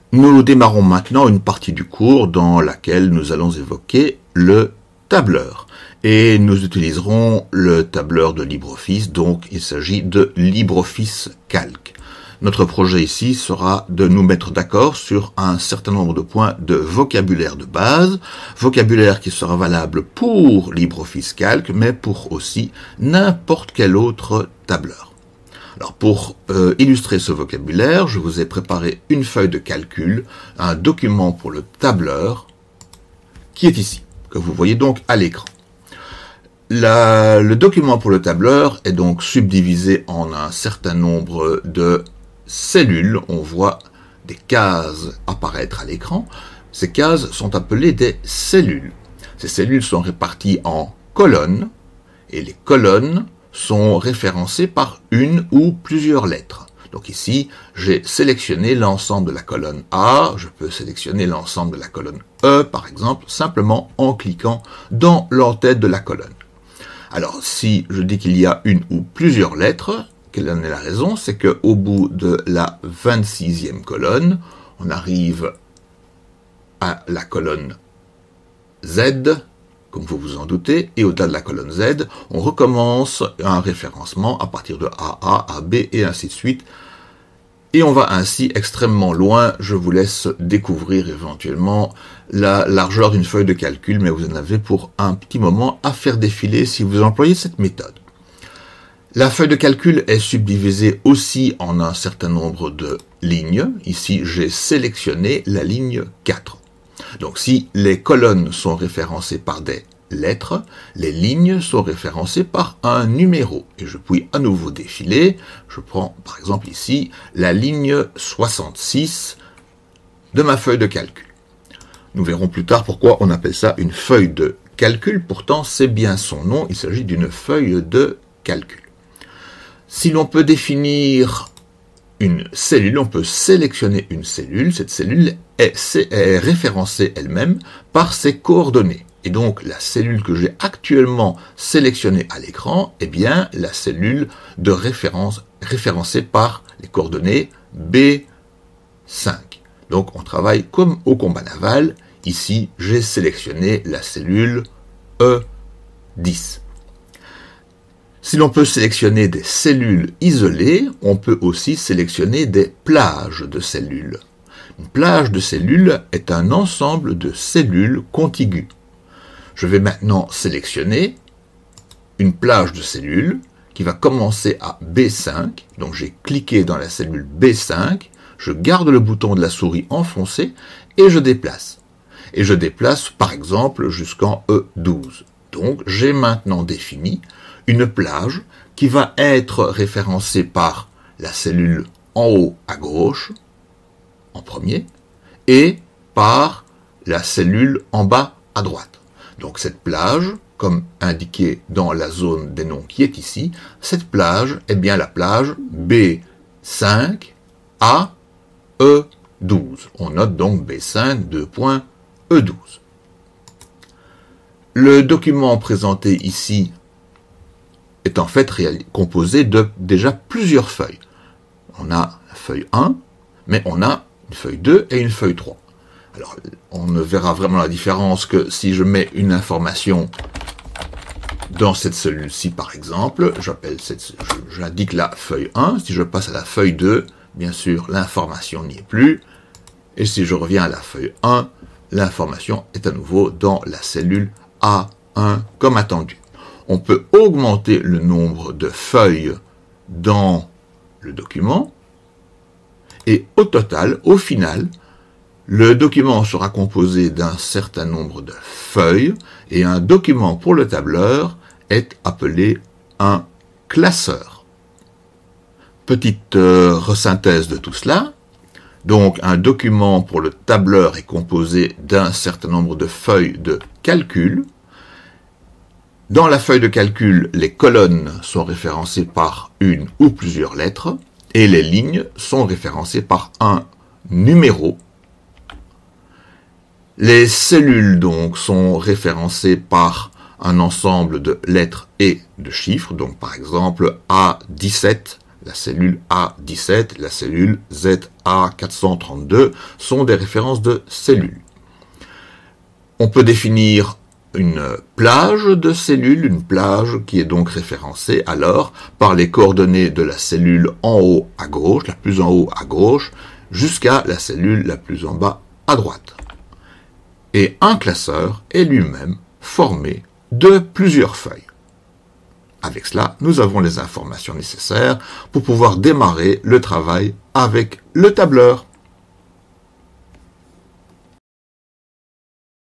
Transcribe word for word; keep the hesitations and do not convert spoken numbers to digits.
Nous démarrons maintenant une partie du cours dans laquelle nous allons évoquer le tableur. Et nous utiliserons le tableur de LibreOffice, donc il s'agit de LibreOffice Calc. Notre projet ici sera de nous mettre d'accord sur un certain nombre de points de vocabulaire de base, vocabulaire qui sera valable pour LibreOffice Calc, mais pour aussi n'importe quel autre tableur. Alors pour euh, illustrer ce vocabulaire, je vous ai préparé une feuille de calcul, un document pour le tableur, qui est ici, que vous voyez donc à l'écran. Le document pour le tableur est donc subdivisé en un certain nombre de cellules. On voit des cases apparaître à l'écran. Ces cases sont appelées des cellules. Ces cellules sont réparties en colonnes, et les colonnes sont référencées par une ou plusieurs lettres. Donc ici, j'ai sélectionné l'ensemble de la colonne A, je peux sélectionner l'ensemble de la colonne E, par exemple, simplement en cliquant dans l'entête de la colonne. Alors, si je dis qu'il y a une ou plusieurs lettres, quelle en est la raison? C'est qu'au bout de la vingt-sixième colonne, on arrive à la colonne Z, comme vous vous en doutez, et au-delà de la colonne Z, on recommence un référencement à partir de A A, A B, et ainsi de suite. Et on va ainsi extrêmement loin. Je vous laisse découvrir éventuellement la largeur d'une feuille de calcul, mais vous en avez pour un petit moment à faire défiler si vous employez cette méthode. La feuille de calcul est subdivisée aussi en un certain nombre de lignes. Ici, j'ai sélectionné la ligne quatre. Donc si les colonnes sont référencées par des lettres, les lignes sont référencées par un numéro. Et je puis à nouveau défiler. Je prends par exemple ici la ligne soixante-six de ma feuille de calcul. Nous verrons plus tard pourquoi on appelle ça une feuille de calcul. Pourtant, c'est bien son nom. Il s'agit d'une feuille de calcul. Si l'on peut définir une cellule, on peut sélectionner une cellule. Cette cellule est, est référencée elle-même par ses coordonnées. Et donc, la cellule que j'ai actuellement sélectionnée à l'écran est bien la cellule de référence référencée par les coordonnées B cinq. Donc, on travaille comme au combat naval. Ici, j'ai sélectionné la cellule E dix. Si l'on peut sélectionner des cellules isolées, on peut aussi sélectionner des plages de cellules. Une plage de cellules est un ensemble de cellules contiguës. Je vais maintenant sélectionner une plage de cellules qui va commencer à B cinq. Donc j'ai cliqué dans la cellule B cinq, je garde le bouton de la souris enfoncé et je déplace. Et je déplace par exemple jusqu'en E douze. Donc j'ai maintenant défini une plage qui va être référencée par la cellule en haut à gauche, en premier, et par la cellule en bas à droite. Donc cette plage, comme indiqué dans la zone des noms qui est ici, cette plage est bien la plage B cinq A E douze. On note donc B cinq deux points E douze. Le document présenté ici est en fait composé de déjà plusieurs feuilles. On a la feuille un, mais on a une feuille deux et une feuille trois. Alors, on ne verra vraiment la différence que si je mets une information dans cette cellule-ci, par exemple, j'appelle cette, j'indique la feuille un. Si je passe à la feuille deux, bien sûr, l'information n'y est plus. Et si je reviens à la feuille un, l'information est à nouveau dans la cellule A un, comme attendu. On peut augmenter le nombre de feuilles dans le document. Et au total, au final, le document sera composé d'un certain nombre de feuilles. Et un document pour le tableur est appelé un classeur. Petite euh, resynthèse de tout cela. Donc, un document pour le tableur est composé d'un certain nombre de feuilles de calcul. Dans la feuille de calcul, les colonnes sont référencées par une ou plusieurs lettres et les lignes sont référencées par un numéro. Les cellules donc sont référencées par un ensemble de lettres et de chiffres. Donc par exemple A dix-sept, La cellule A dix-sept, la cellule Z A quatre cent trente-deux sont des références de cellules. On peut définir une plage de cellules, une plage qui est donc référencée alors par les coordonnées de la cellule en haut à gauche, la plus en haut à gauche, jusqu'à la cellule la plus en bas à droite. Et un classeur est lui-même formé de plusieurs feuilles. Avec cela, nous avons les informations nécessaires pour pouvoir démarrer le travail avec le tableur.